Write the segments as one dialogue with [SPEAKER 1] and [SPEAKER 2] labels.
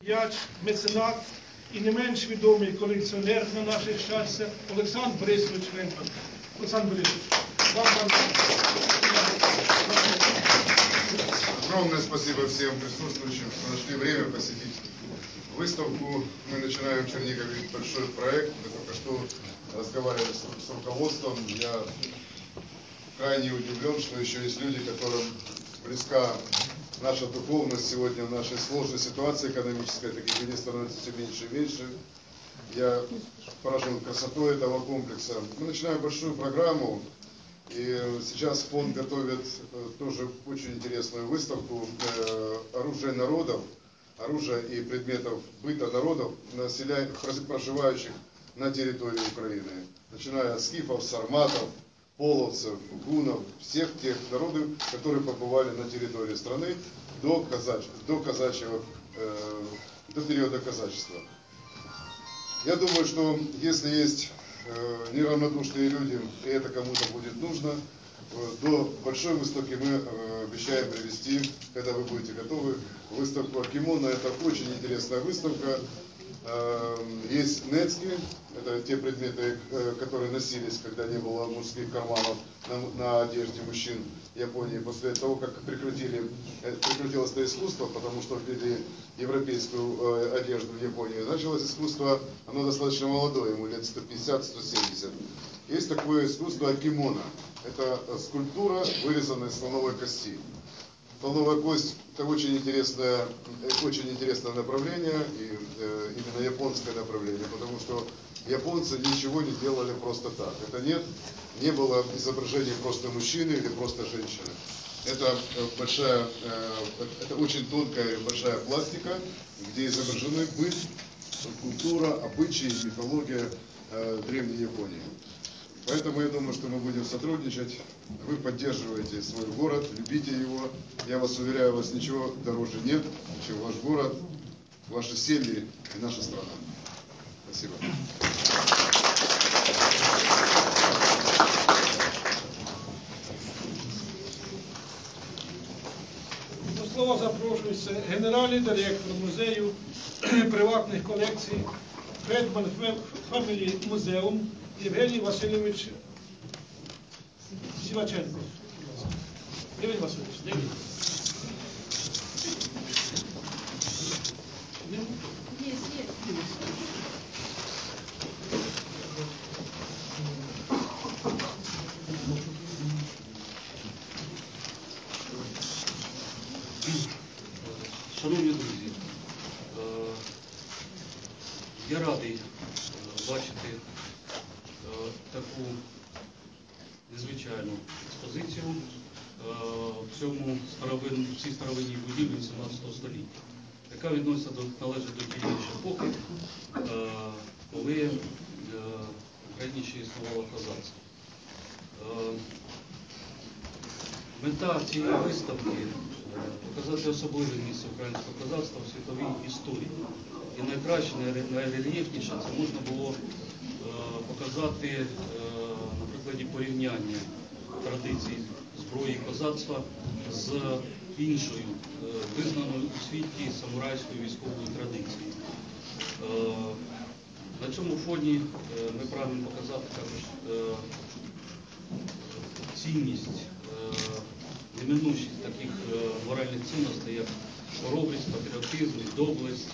[SPEAKER 1] Діяч, меценат і не менш відомий колекціонер на наше щастя Олександр Борисович Вентман. Олександр Борисович, вам
[SPEAKER 2] огромное спасибо всем присутствующим, что нашли время посетить выставку. Мы начинаем в Чернигове большой проект. Мы только что разговаривали с руководством. Я крайне удивлен, что еще есть люди, которым близка наша духовность сегодня в нашей сложной ситуации экономической, таких людей становится все меньше и меньше. Я поражен красотой этого комплекса. Мы начинаем большую программу, и сейчас фонд готовит тоже очень интересную выставку оружия народов, оружия и предметов быта народов, проживающих на территории Украины, начиная от скифов, сарматов, половцев, гунов, всех тех народов, которые побывали на территории страны до периода казачества. Я думаю, что если есть неравнодушные люди, и это кому-то будет нужно, до большой выставки мы обещаем привести, когда вы будете готовы, выставку Акимона. Это очень интересная выставка. Есть нецки, это те предметы, которые носились, когда не было мужских карманов на одежде мужчин Японии. После того, как прекратилось это искусство, потому что ввели европейскую одежду в Японии, началось искусство, оно достаточно молодое, ему лет 150-170. Есть такое искусство акимона. Это скульптура, вырезанная из слоновой кости. Слоновая кость – это очень интересное направление, и именно японское направление, потому что японцы ничего не делали просто так. Это не было изображения просто мужчины или просто женщины. Это очень тонкая большая пластика, где изображены быт, культура, обычаи, мифология древней Японии. Поэтому я думаю, что мы будем сотрудничать. Вы поддерживаете свой город, любите его. Я вас уверяю, у вас ничего дороже нет, чем ваш город, ваши семьи и наша страна. Спасибо.
[SPEAKER 1] До слова запрошується генеральний директор музею приватних колекцій Фредман Фемілі Музеум Євгеній Васильович Сіваченко. Євгеній Васильович, дивіться.
[SPEAKER 3] Шановні друзі, я радий бачити таку незвичайну експозицію в цій старовинній будівлі 17 століття, яка належить до тієї епохи, коли в Україні ще існувало козацтво. Мета цієї виставки – показати особливе місце українського козацтва в світовій історії. І найкраще, найрельєфніше це можна було показати на прикладі порівняння традицій зброї козацтва з іншою, визнаною у світі самурайською військовою традицією. На цьому фоні ми прагнемо показати також цінність, неминучість таких моральних цінностей, як хоробрість, патріотизм, доблесть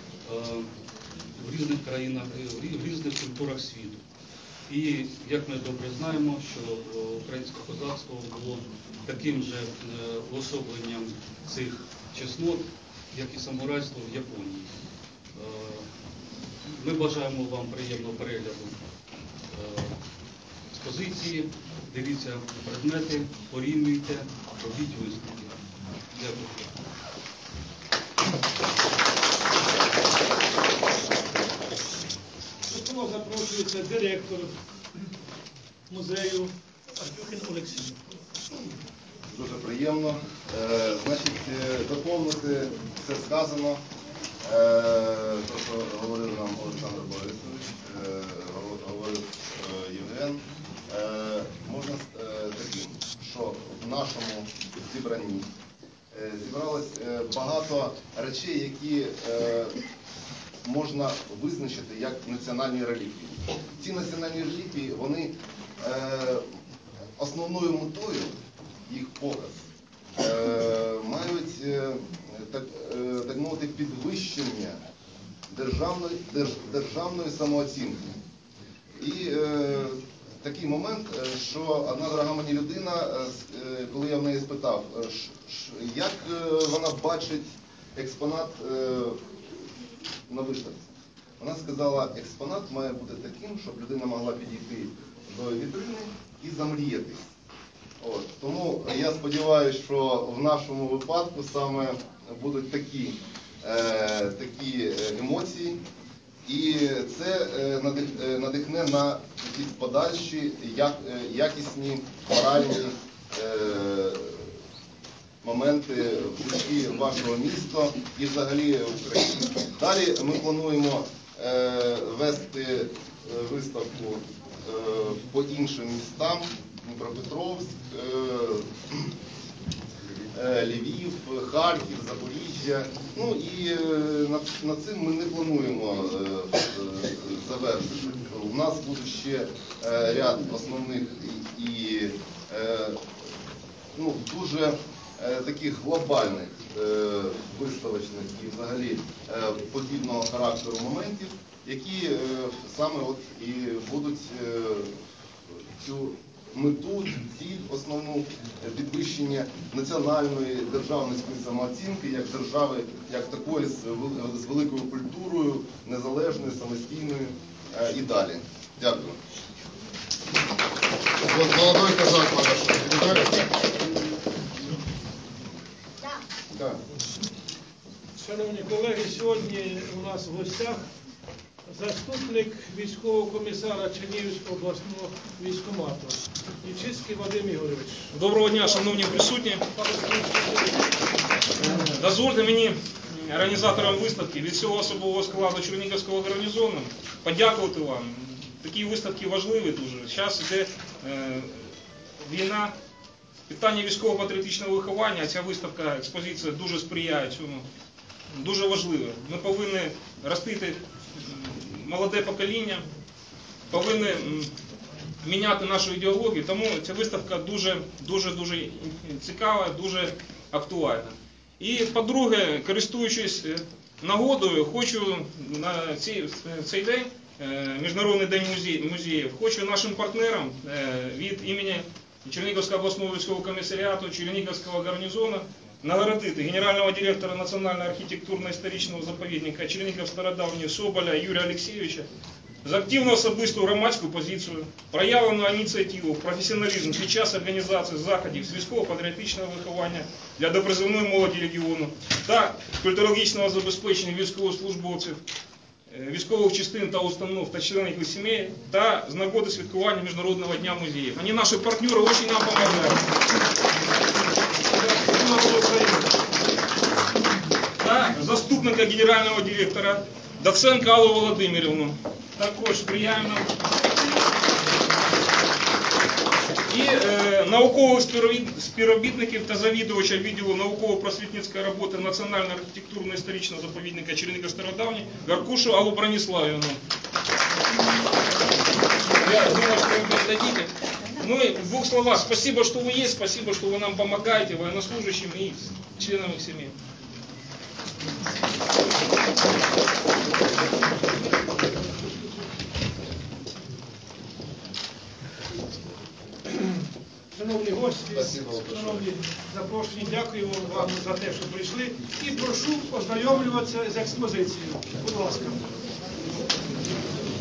[SPEAKER 3] в різних країнах, в різних культурах світу. І, як ми добре знаємо, що українське козацтво було таким же уособленням цих чеснот, як і самурайство в Японії. Ми бажаємо вам приємного перегляду експозиції, дивіться предмети, порівнюйте, робіть висновки. Дякую.
[SPEAKER 1] До слова запрошується директор музею Артюхін Олексій.
[SPEAKER 4] Дуже приємно. Доповнити все сказано, те, що говорив нам Олександр Борисович, говорив Євген. Можна таким, що в нашому зібранні зібралось багато речей, які можна визначити як національні реліквії. Ці національні реліквії, вони основною метою, їх показ, мають, так мовити, підвищення державної самооцінки. І такий момент, що одна дорога мені людина, коли я в неї спитав, як вона бачить експонат на виставці, вона сказала, експонат має бути таким, щоб людина могла підійти до вітрини і замріятись. Тому я сподіваюся, що в нашому випадку саме будуть такі емоції, і це надихне на якісь подальші якісні моральні моменти в житті вашого міста і взагалі України. Далі ми плануємо вести виставку по іншим містам: Дніпропетровськ, Львів, Харків, Запоріжжя. Ну і над цим ми не плануємо завершити. У нас буде ще ряд основних і дуже таких глобальних виставочних і взагалі подібного характеру моментів, які саме і будуть цю мету, ціль основну підвищення національної державницької самооцінки як держави, як такої з великою культурою, незалежною, самостійною і далі. Дякую.
[SPEAKER 2] Молодой казак подошел. Да.
[SPEAKER 1] Шановні колеги, сьогодні у нас в гостях заступник військового комісара Чернігівського обласного військкомату Ічицький Вадим Ігорович.
[SPEAKER 5] Доброго дня, шановні присутні. Дозвольте мені, організаторам виставки, від всього особового складу Чернігівського гарнізону подякувати вам. Такі виставки важливі дуже. Зараз йде війна, питання військово-патріотичного виховання, ця виставка, експозиція дуже сприяє цьому. Дуже важливо. Ми повинні ростити молоде покоління, повинні міняти нашу ідеологію, тому ця виставка дуже цікава, дуже актуальна. І, по-друге, користуючись нагодою, хочу на цей день, Міжнародний день музеїв, хочу нашим партнерам від імені Чернігівського обласного військового комісаріату, Чернігівського гарнізону нагородити генерального директора Національного архітектурно-історичного заповідника Чернігів-Стародавній Соболя Юрія Олексійовича за активну особисту громадську позицію, проявлену ініціативу, професіоналізм під час організації заходів з військово-патріотичного виховання для допризовної молоді регіону та культурологічного забезпечення військовослужбовців, військових частин та установ та членів їх сімей та з нагоди святкування Міжнародного дня музеїв. Вони наші партнери, дуже нам допомагають. Та заступника генерального директора Доценко Аллу Володимирівну. Також приємно. І наукових співробітників та завідувача відділу науково-просвітницької роботи Національного архітектурно-історичного заповідника Чернігів-Стародавній Гаркушу Аллу Брониславівну. Я думаю, что вы передадите. Ну и в двух словах, спасибо, что вы есть, спасибо, что вы нам помогаете, военнослужащим и членам их семей.
[SPEAKER 1] Шановні гості, шановні запрошені, дякуємо вам за те, що прийшли. І прошу ознайомлюватися з експозицією. Будь ласка.